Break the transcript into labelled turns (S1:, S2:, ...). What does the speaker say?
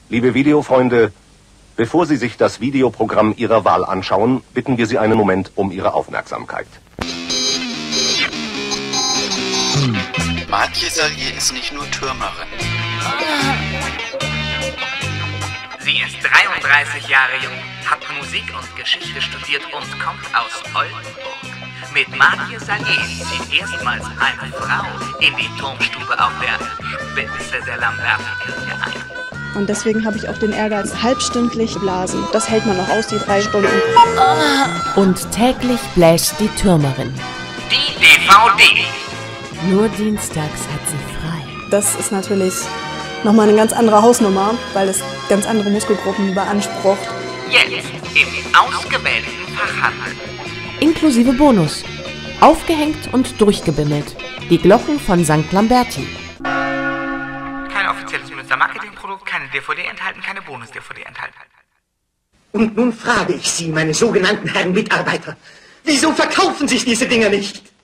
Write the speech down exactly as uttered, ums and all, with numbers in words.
S1: Liebe Videofreunde, bevor Sie sich das Videoprogramm Ihrer Wahl anschauen, bitten wir Sie einen Moment um Ihre Aufmerksamkeit.
S2: Martje Sallier ist nicht nur Türmerin.
S3: Sie ist dreiunddreißig Jahre jung, hat Musik und Geschichte studiert und kommt aus Oldenburg. Mit Martje Sallier zieht erstmals eine Frau in die Turmstube auf der Spitze der Lamberti-Kirche ein.
S4: Und deswegen habe ich auch den Ehrgeiz, halbstündlich blasen. Das hält man noch aus, die drei Stunden.
S5: Und täglich bläst die Türmerin.
S3: Die D V D.
S5: Nur dienstags hat sie frei.
S4: Das ist natürlich nochmal eine ganz andere Hausnummer, weil es ganz andere Muskelgruppen beansprucht.
S3: Jetzt im ausgewählten Fachhandel.
S5: Inklusive Bonus. Aufgehängt und durchgebimmelt. Die Glocken von Sankt Lamberti.
S3: Kein offizielles Münster-Marketing-Produkt, keine D V D enthalten, keine Bonus-D V D enthalten.
S6: Und nun frage ich Sie, meine sogenannten Herren Mitarbeiter, wieso verkaufen sich diese Dinger nicht?